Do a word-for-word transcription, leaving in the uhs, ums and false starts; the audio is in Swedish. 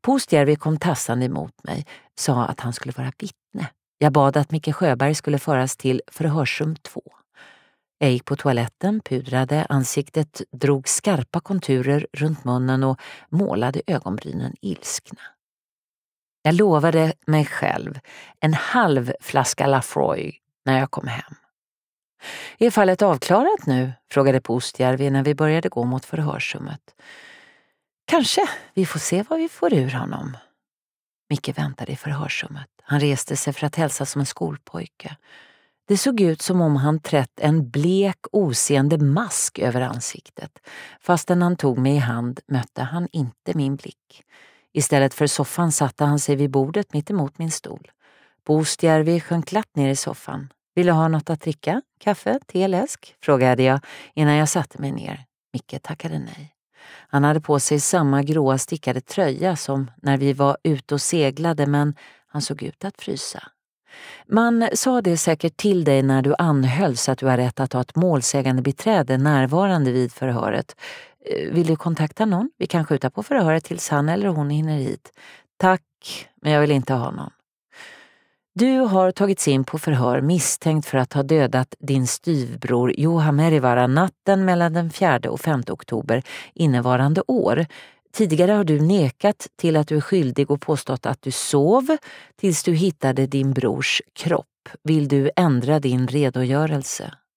Puustjärvi kom tassande emot mig, sa att han skulle vara vittne. Jag bad att Micke Sjöberg skulle föras till förhörsrum två. Jag gick på toaletten, pudrade ansiktet, drog skarpa konturer runt munnen och målade ögonbrynen ilskna. Jag lovade mig själv en halv flaska Lafroy när jag kom hem. Är fallet avklarat nu? Frågade Puustjärvi när vi började gå mot förhörsrummet. Kanske, vi får se vad vi får ur honom. Micke väntade i förhörsrummet. Han reste sig för att hälsa som en skolpojke. Det såg ut som om han trätt en blek, oseende mask över ansiktet. Fastän han tog mig i hand mötte han inte min blick. Istället för soffan satte han sig vid bordet mitt emot min stol. Puustjärvi sjönk glatt ner i soffan. Vill du ha något att dricka? Kaffe? Te, läsk? Frågade jag innan jag satte mig ner. Micke tackade nej. Han hade på sig samma gråa stickade tröja som när vi var ute och seglade, men han såg ut att frysa. Man sa det säkert till dig när du anhölls att du har rätt att ha ett målsägande beträde närvarande vid förhöret. Vill du kontakta någon? Vi kan skjuta på förhöret tills han eller hon hinner hit. Tack, men jag vill inte ha någon. Du har tagits in på förhör misstänkt för att ha dödat din styvbror Juha Merivaara natten mellan den fjärde och femte oktober innevarande år. Tidigare har du nekat till att du är skyldig och påstått att du sov tills du hittade din brors kropp. Vill du ändra din redogörelse?